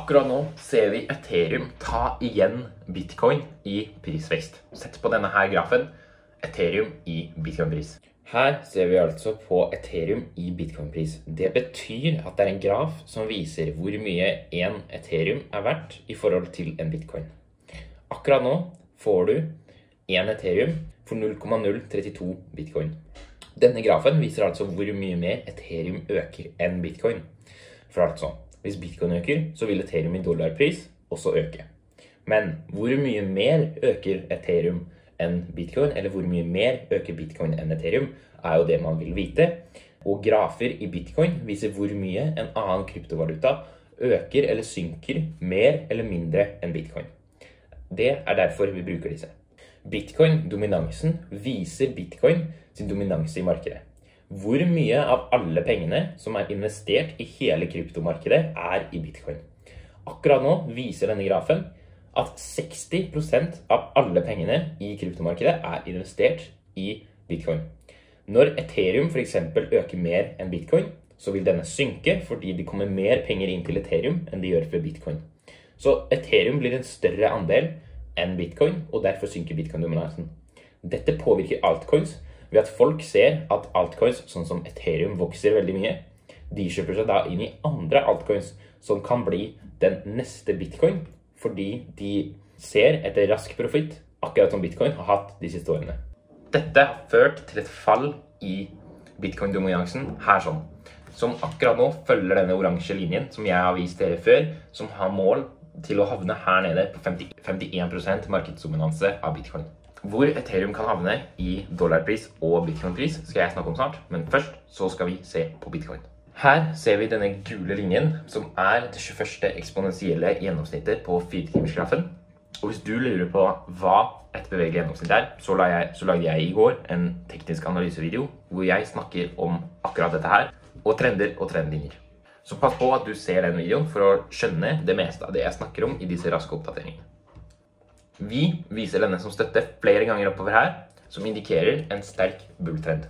Akkurat nå ser vi Ethereum ta igjen Bitcoin i prisvekst. Sett på denne her grafen, Ethereum i Bitcoin-pris. Her ser vi altså på Ethereum i Bitcoin-pris. Det betyr at det er en graf som viser hvor mye en Ethereum er verdt i forhold til en Bitcoin. Akkurat nå får du en Ethereum for 0,032 Bitcoin. Denne grafen viser altså hvor mye mer Ethereum øker enn Bitcoin. For altså, hvis Bitcoin øker, så vil Ethereum i dollarpris også øke. Men hvor mye mer øker Ethereum enn Bitcoin, eller hvor mye mer øker Bitcoin enn Ethereum, er jo det man vil vite. Og grafer i Bitcoin viser hvor mye en annen kryptovaluta øker eller synker mer eller mindre enn Bitcoin. Det er derfor vi bruker disse. Bitcoin-dominansen viser Bitcoin sin dominanse i markedet. Hvor mye av alle pengene som er investert i hele kryptomarkedet er i Bitcoin. Akkurat nå viser denne grafen at 60% av alle pengene i kryptomarkedet er investert i Bitcoin. Når Ethereum for eksempel øker mer enn Bitcoin, så vil denne synke fordi det kommer mer penger inn til Ethereum enn det gjør for Bitcoin. Så Ethereum blir en større andel enn Bitcoin, og derfor synker Bitcoin-dominansen. Dette påvirker altcoins ved at folk ser at altcoins, sånn som Ethereum, vokser veldig mye. De kjøper seg da inn i andre altcoins som kan bli den neste Bitcoin, fordi de ser etter rask profitt, akkurat som Bitcoin har hatt de siste årene. Dette har ført til et fall i Bitcoin-dominansen her sånn, som akkurat nå følger denne oransje linjen som jeg har vist dere før, som har mål til å havne her nede på 51% markedsdominanse av Bitcoin. Hvor Ethereum kan havne i dollarpris og Bitcoin-pris skal jeg snakke om snart, men først så skal vi se på Bitcoin. Her ser vi denne gule linjen som er det 21. eksponentielle gjennomsnittet på 4-timersgrafen. Og hvis du lurer på hva et bevegelig gjennomsnitt er, så lagde jeg i går en teknisk analysevideo hvor jeg snakker om akkurat dette her, og trender og trendlinjer. Så pass på at du ser den videoen for å skjønne det meste av det jeg snakker om i disse raske oppdateringene. Vi viser denne som støtte flere ganger oppover her, som indikerer en sterk bulltrend.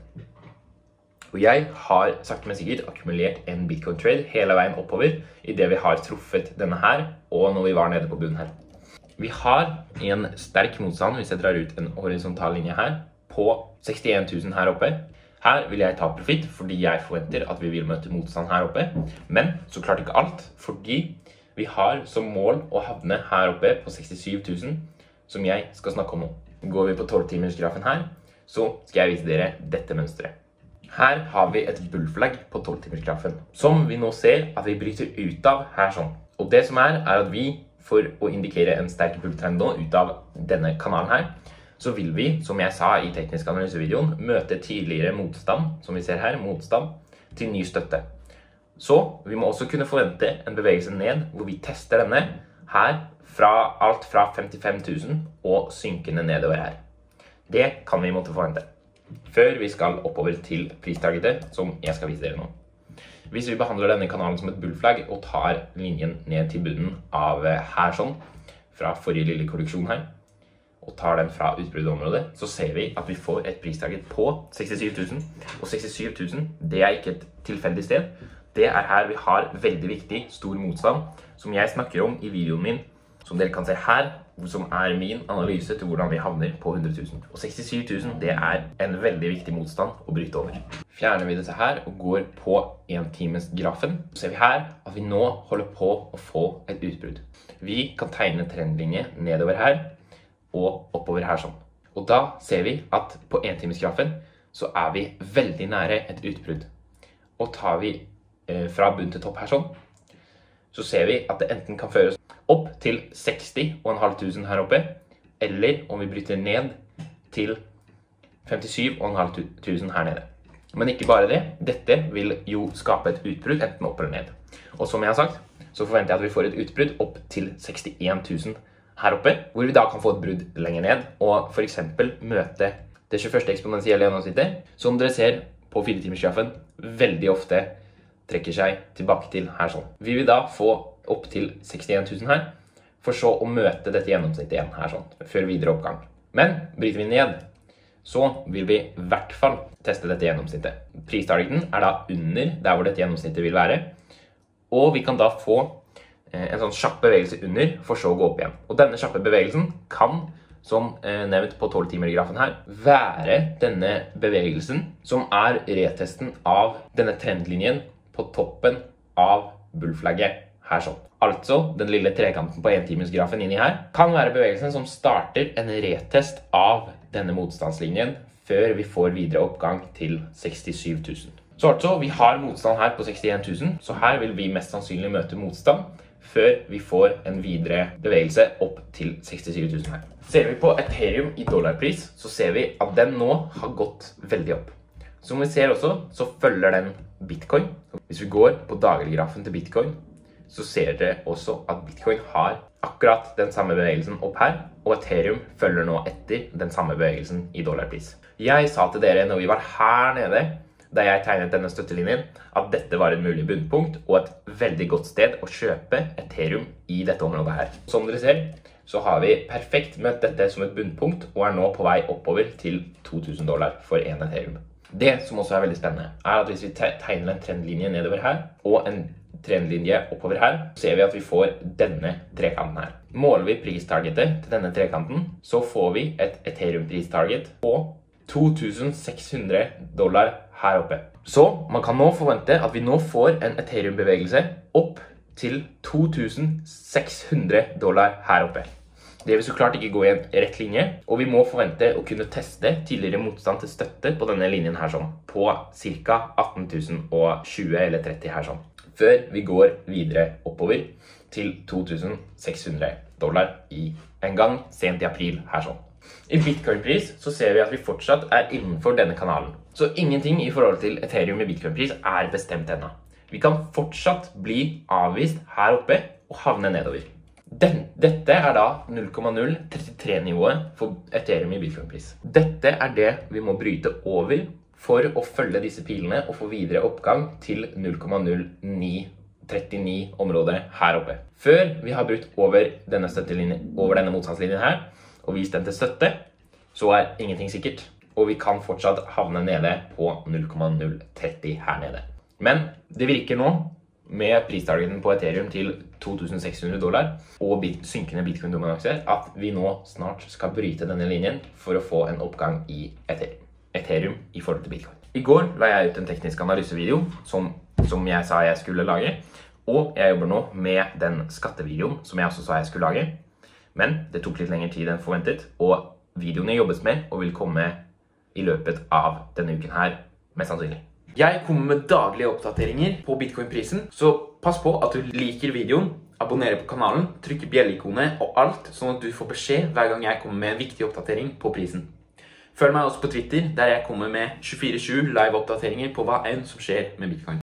Og jeg har sakte men sikkert akkumulert en Bitcoin trade hele veien oppover i det vi har truffet denne her, og når vi var nede på bunnen her. Vi har en sterk motstand hvis jeg drar ut en horisontal linje her, på 61 000 her oppe. Her vil jeg ta profitt fordi jeg forventer at vi vil møte motstand her oppe, men så klart ikke alt, fordi vi har som mål å havne her oppe på 67 000, som jeg skal snakke om nå. Går vi på 12-timersgrafen her, så skal jeg vise dere dette mønstret. Her har vi et bullflagg på 12-timersgrafen, som vi nå ser at vi bryter ut av her sånn. Og det som er at vi, for å indikere en sterk bulltrend nå ut av denne kanalen her, så vil vi, som jeg sa i teknisk analysevideoen, møte tidligere motstand, som vi ser her, motstand, til ny støtte. Så vi må også kunne forvente en bevegelse ned, hvor vi tester denne her, fra alt fra 55 000 og synkende nedover her. Det kan vi måtte forvente, før vi skal oppover til pristargetet, som jeg skal vise dere nå. Hvis vi behandler denne kanalen som et bullflagg og tar linjen ned til bunnen av her sånn, fra forrige lille korreksjon her, og tar den fra utbruddområdet, så ser vi at vi får et pristarget på 67 000. Og 67 000, det er ikke et tilfeldig sted. Det er her vi har veldig viktig, stor motstand, som jeg snakker om i videoen min, som dere kan se her, som er min analyse til hvordan vi havner på 100 000. Og 67 000, det er en veldig viktig motstand å bryte over. Fjerner vi dette her og går på 1-timesgrafen, så ser vi her at vi nå holder på å få et utbrudd. Vi kan tegne trendlinje nedover her, og oppover her sånn. Og da ser vi at på 1-timesgrafen så er vi veldig nære et utbrudd. Og tar vi fra bunn til topp her sånn, så ser vi at det enten kan føres opp til 60.500 her oppe, eller om vi bryter ned til 57.500 her nede. Men ikke bare det, dette vil jo skape et utbrudd enten opp eller ned. Og som jeg har sagt, så forventer jeg at vi får et utbrudd opp til 61 000 her oppe, hvor vi da kan få et brudd lenger ned, og for eksempel møte det 21. eksponentielle gjennomsnittet, som dere ser på 4-timersgrafen, veldig ofte trekker seg tilbake til her sånn. Vi vil da få opp til 61 000 her, for så å møte dette gjennomsnittet igjen her sånn, før videre oppgang. Men bryter vi ned, så vil vi i hvert fall teste dette gjennomsnittet. Pristargeten er da under der hvor dette gjennomsnittet vil være, og vi kan da få en sånn kjapp bevegelse under, for så å gå opp igjen. Og denne kjappe bevegelsen kan, som nevnt på 12-timer-grafen her, være denne bevegelsen som er retesten av denne trendlinjen på toppen av bullflagget her sånn. Altså, den lille trekanten på 1-timersgrafen inni her kan være bevegelsen som starter en retest av denne motstandslinjen før vi får videre oppgang til 67 000. Så altså, vi har motstand her på 61 000, så her vil vi mest sannsynlig møte motstand før vi får en videre bevegelse opp til 67 000 her. Ser vi på Ethereum i dollarpris, så ser vi at den nå har gått veldig opp. Som vi ser også, så følger den Bitcoin. Hvis vi går på dagliggrafen til Bitcoin, så ser dere også at Bitcoin har akkurat den samme bevegelsen opp her, og Ethereum følger nå etter den samme bevegelsen i dollarpris. Jeg sa til dere når vi var her nede, da jeg tegnet denne støttelinjen, at dette var et mulig bunnpunkt og et veldig godt sted å kjøpe Ethereum i dette området her. Som dere ser, så har vi perfekt møtt dette som et bunnpunkt og er nå på vei oppover til $2000 for en Ethereum. Det som også er veldig spennende, er at hvis vi tegner en trendlinje nedover her og en trendlinje oppover her, ser vi at vi får denne trekanten her. Måler vi pristargetet til denne trekanten, så får vi et Ethereum-pristarget på $2600 her oppe. Så man kan nå forvente at vi nå får en Ethereum-bevegelse opp til $2600 her oppe. Det vil så klart ikke gå i en rett linje, og vi må forvente å kunne teste tidligere motstand til støtte på denne linjen her sånn, på ca. 18.020 eller 30 her sånn, før vi går videre oppover til $2600 i en gang sent i april her sånn. I Bitcoin-pris så ser vi at vi fortsatt er innenfor denne kanalen. Så ingenting i forhold til Ethereum i Bitcoin-pris er bestemt ennå. Vi kan fortsatt bli avvist her oppe og havne nedover. Dette er da 0,033-nivået for Ethereum i Bitcoin-pris. Dette er det vi må bryte over for å følge disse pilene og få videre oppgang til 0,0939 området her oppe. Før vi har brutt over denne motstandslinjen her, og vist den til støtte, så er ingenting sikkert, og vi kan fortsatt havne nede på 0,030 her nede. Men det virker nå, med pristargeten på Ethereum til $2600 og synkende Bitcoin-dominanse, at vi nå snart skal bryte denne linjen for å få en oppgang i Ethereum i forhold til Bitcoin. I går la jeg ut en teknisk analysevideo som jeg sa jeg skulle lage, og jeg jobber nå med den skattevideoen som jeg også sa jeg skulle lage. Men det tok litt lengre tid enn forventet, og videoene jobbes med og vil komme i løpet av denne uken her, mest sannsynlig. Jeg kommer med daglige oppdateringer på Bitcoin-prisen, så pass på at du liker videoen, abonnerer på kanalen, trykker bjellikonet og alt, sånn at du får beskjed hver gang jeg kommer med en viktig oppdatering på prisen. Følg meg også på Twitter, der jeg kommer med 24/7 live-oppdateringer på hva enn som skjer med Bitcoin.